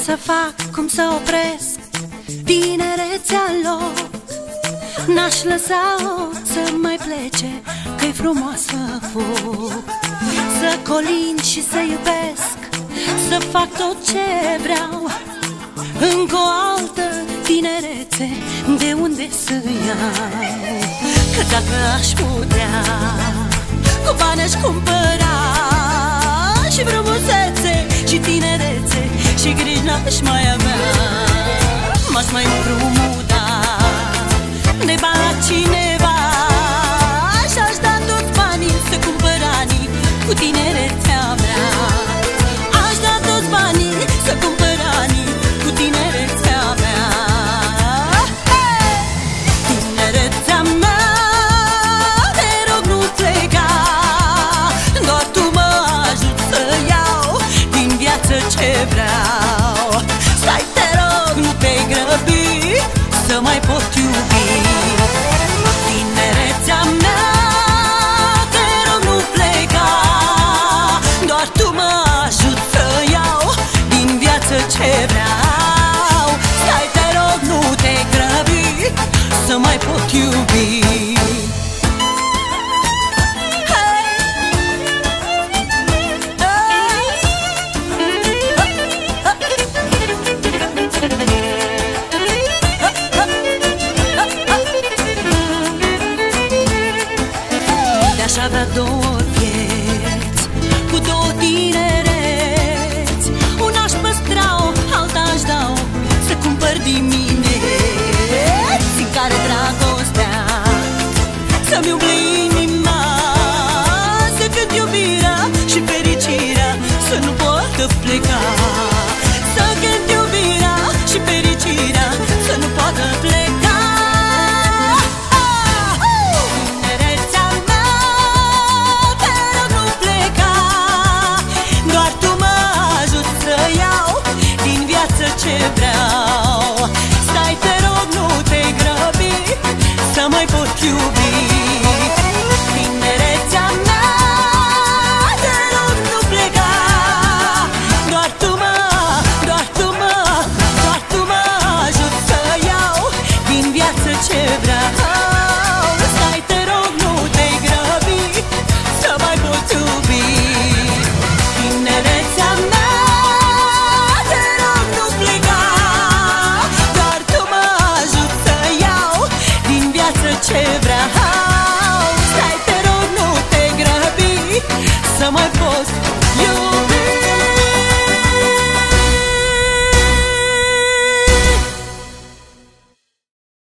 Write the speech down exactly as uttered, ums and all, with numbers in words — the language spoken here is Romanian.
să fac, cum să opresc tinerețea lor. N-aș lăsa-o să mai plece, că-i frumoasă foc. Să colin și să iubesc, să fac tot ce vreau. Încă o altă tinerețe, de unde să iau? Că dacă aș putea, cu bani aș cumpăra și frumusețe, și tinerețe, și griji n-aș mai avea. M-aș mai împrumuta de bani la cineva și-aș da toți banii să cumpăr anii cu tinerețea mea. Aș da toți banii să cumpăr anii cu tinerețea mea. Tinerețea mea, te rog nu pleca, doar tu mă ajut să iau din viață ce vreau. Stai, te rog, nu te grăbi, să mai pot iubi. Tinerețea mea, te rog nu pleca, doar tu mă ajut să iau din viață ce vreau. Stai, te rog, nu te grăbi, să mai pot iubi. Aș avea două vieți cu două tinereți, una aș păstra-o, alta aș da-o să cumpăr dimineți, în care dragostea să-mi umple inima, să cânt iubirea și fericirea să nu poată pleca. Să cânt iubirea și fericirea să nu poată pleca. Ce vreau. Stai, te rog, nu te grăbi, să mai pot iubi. Tinerețea mea, te rog, nu pleca, doar tu mă, doar tu mă, doar tu mă ajut să iau din viață ce vreau. Stai, te rog, nu te grăbi, să mai pot iubi. Tinerețea mea, ce vreau. Stai, te rog, nu te grăbi, să mai pot